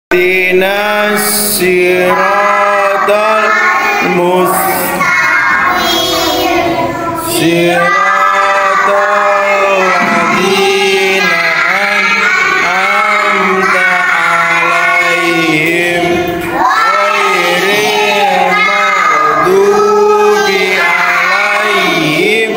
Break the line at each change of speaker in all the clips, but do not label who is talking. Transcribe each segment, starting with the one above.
Dinas siratal mustaqim siratal ladzina an'amta 'alaihim ghairil maghdubi 'alaihim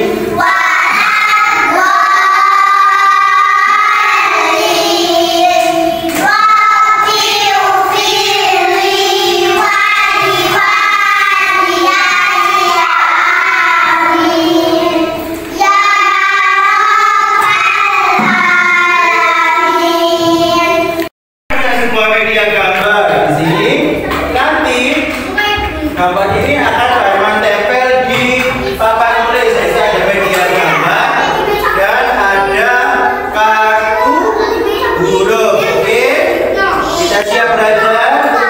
media gambar. Di sini nanti gambar ini akan Herman tempel di papan tulis. Jadi ada media gambar dan ada kartu huruf. Oke, kita siap belajar.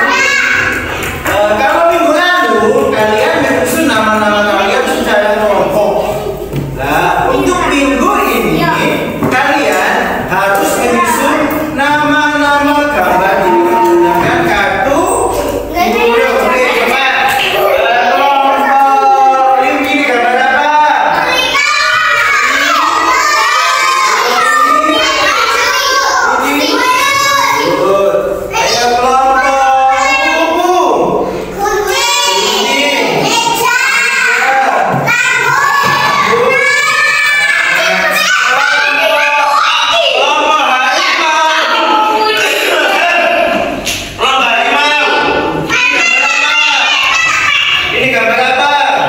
Kalau minggu lalu kalian menyusun nama-nama kalian secara kelompok. Nah, untuk minggu ini kalian harus menyusun nama-nama gambar ini menggunakan kartu huruf. Oke, coba kelompok ini gambar apa? Ini. Good. Ayo kelompok kupu-kupu. Ini. Ini gambar apa?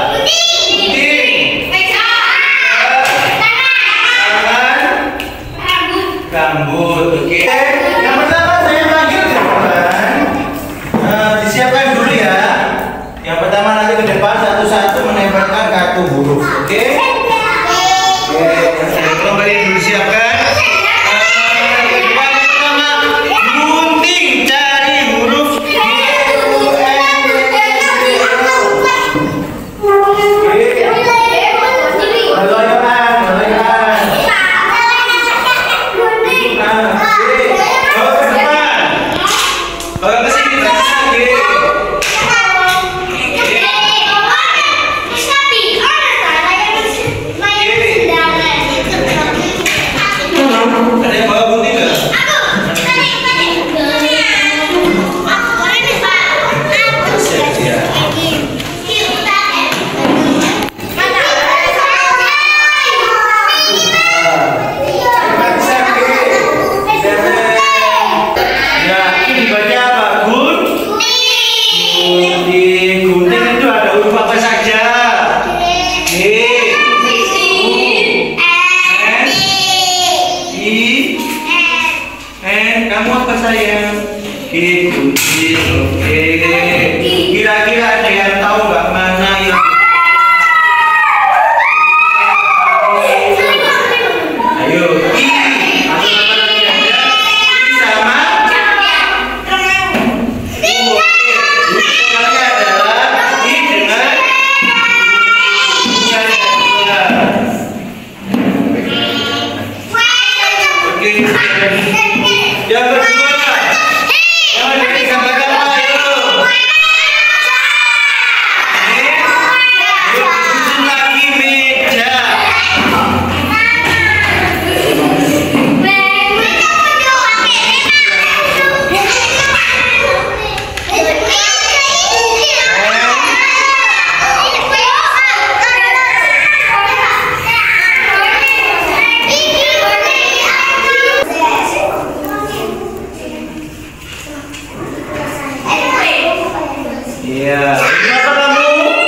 Rambut. Oke. Yang pertama saya panggil ke depan. Disiapkan dulu ya. Yang pertama nanti ke depan satu-satu menempelkan kartu huruf. Oke? Oke. Kembali dulu siapkan. Yang pertama gunting cari huruf ada yang bawa gunting nggak? Gunting itu ada huruf apa saja? Kamu apa sayang? Gunting. Oke. Kira-kira ada yang tahu nggak mana yang? Ayo. Yang kedua, yang ada di gambar apa itu? Susun lagi meja. Iya, apa kamu?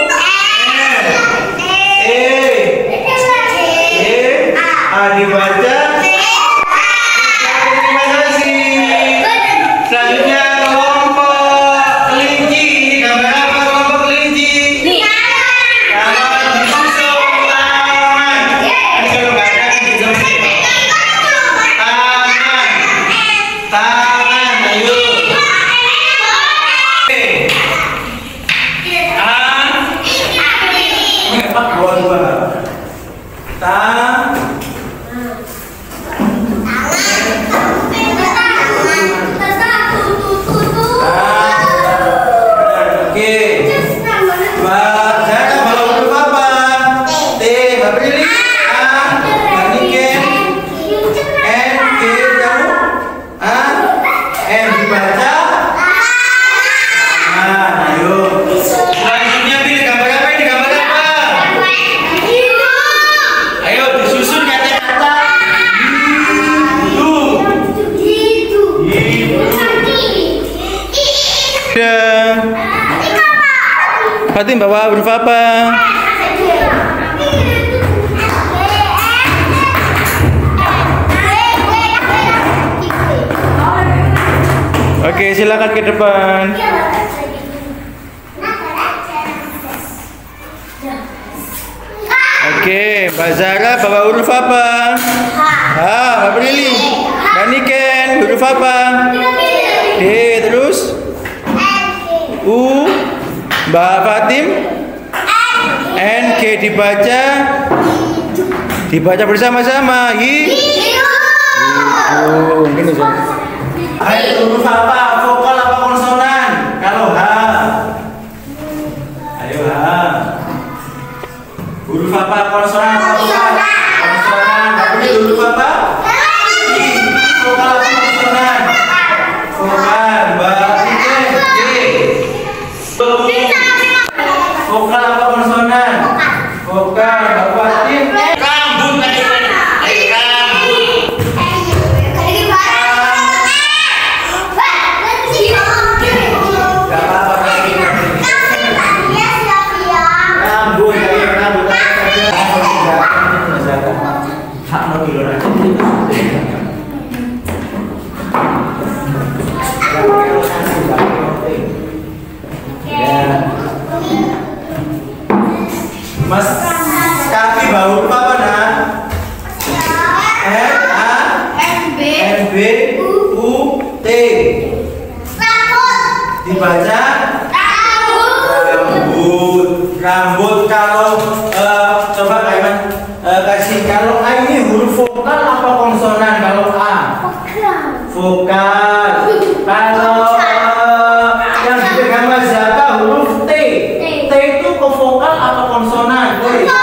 Dibaca. Terima kasih. Selanjutnya kelompok kelinci. Ini gambar apa kelompok kelinci? Tangan disusun tangan. Ini kalau nggak ada disusun. Tangan, ayo. Dah. Fatim bawa huruf apa? Oke, silakan ke depan. Oke, Mbak Zara bawa huruf apa? Mbak Prilly. Mbak Niken, huruf apa? D, terus? U. Mbak Fatim? N, G dibaca bersama-sama. Mungkin itu. Ayo, huruf apa? Vokal apa konsonan? Kalau H. Ayo H. Huruf apa? Konsonan apa vokal? Konsonan. Tapi huruf apa? I. Vokal apa konsonan? Vokal. Mbak Niken. G. Vokal apa konsonan? Vokal. Mbak Fatim. Rambut tadi. Mas kaki bau apa nak? N B U T. Dibaca rambut. Kalau coba kalian kasih, kalau A ini huruf vokal apa konsonan? Kalau A vokal. Kalau yang dipegang Mas Zaka huruf T. T itu ke vokal apa konsonan?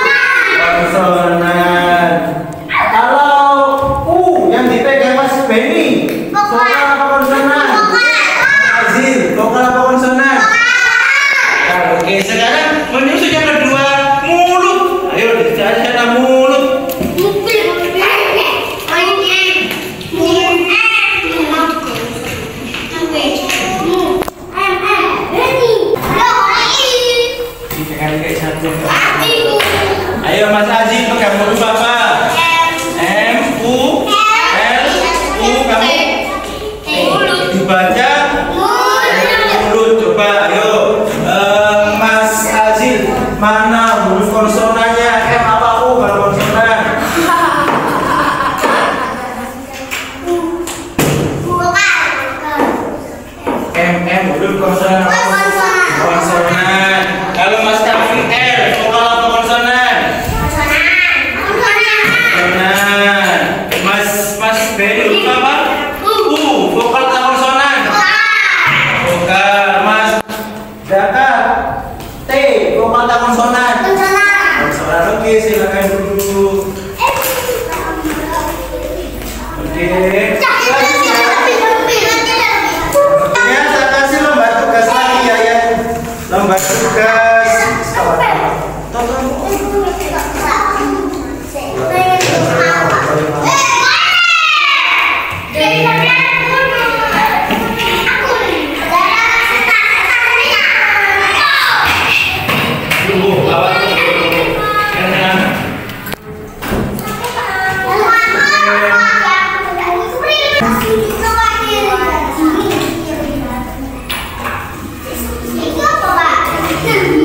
Konsonan. Kalau U yang dipegang Mas Benny, vokal apa konsonan? Azil, vokal apa konsonan? Oke, sekarang menuju yang kedua, mulut. Ayo dicatat mulut. Ayo Mas Aziz, pegang huruf apa? M U L U. Kamu dibaca mulut. Coba ayo Mas Aziz, mana huruf konsonannya? M apa U kalau konsonan? M huruf konsonan apa? Konsonan. Kalau Mas Taufik R, vokal apa konsonan? Mas Benny huruf apa? Vokal atau konsonan? Vokal. Mas Zaka T, vokal atau konsonan? Konsonan. Oke, silakan duduk. Oke. Ya, saya kasih lomba tugas lagi ya. Lomba tugas.
Itu apa, Pak?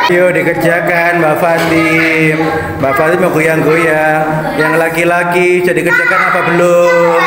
Ayo dikerjakan Mbak Fatim. Mbak Fatim mau goyang-goyang. Yang laki-laki jadi kerjakan apa belum?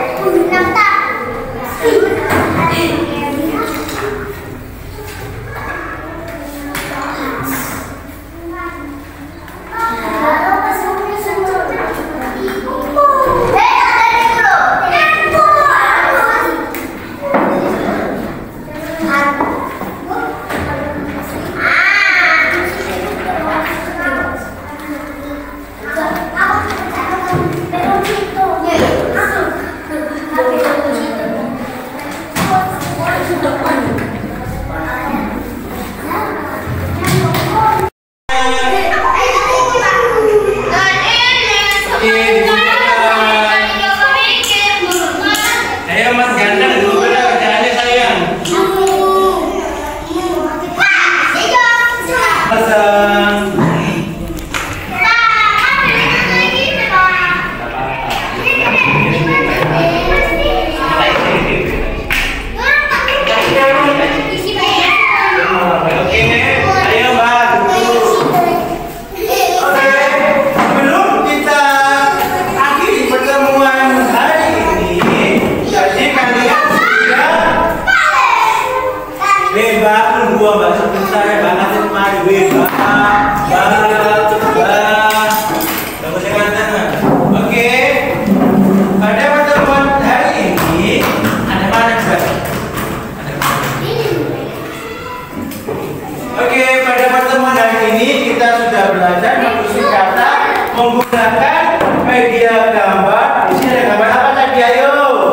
Menggunakan media gambar. Di sini ada gambar apa tadi? Ayo.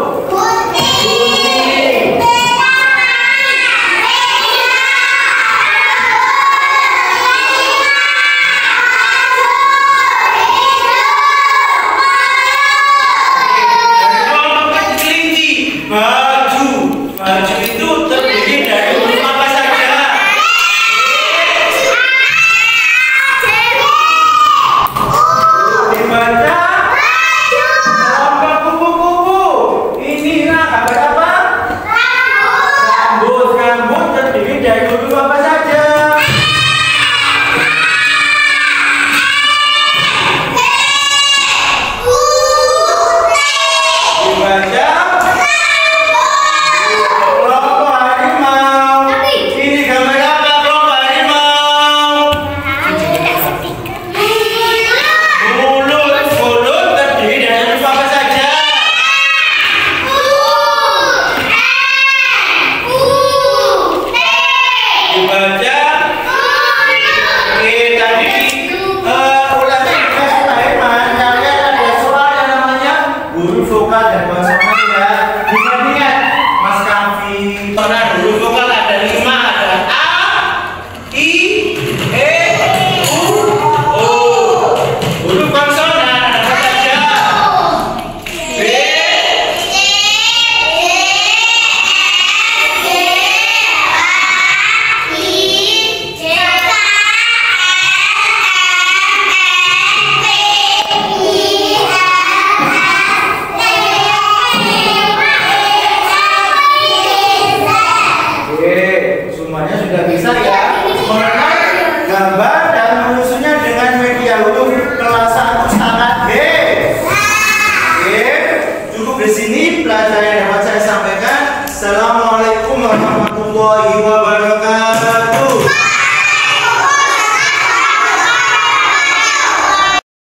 Gunting. Baju. Baju itu terdiri dari huruf apa saja? Dibaca. Gambar kupu-kupu. Ini gambar apa? Rambut. Rambut terdiri dari huruf apa saja? Dibaca. Kelompok harimau. Ini gambar apa kelompok harimau? Mulut terdiri dari huruf apa saja? Dibaca. Oke, tadi ulangi kasih Herman. Kalian ada soal yang namanya huruf vokal dan konsonan ya. Ingat Mas Kavi. Soalnya huruf vokal ada 5, ada A, I, E, U, O. Huruf konsonan ada apa saja? B, Oke, semuanya sudah bisa ya mengenal gambar dan menyusunnya dengan media huruf kelas 1 standar B. Oke, cukup di sini pelajaran yang dapat saya sampaikan. Assalamualaikum warahmatullahi wabarakatuh.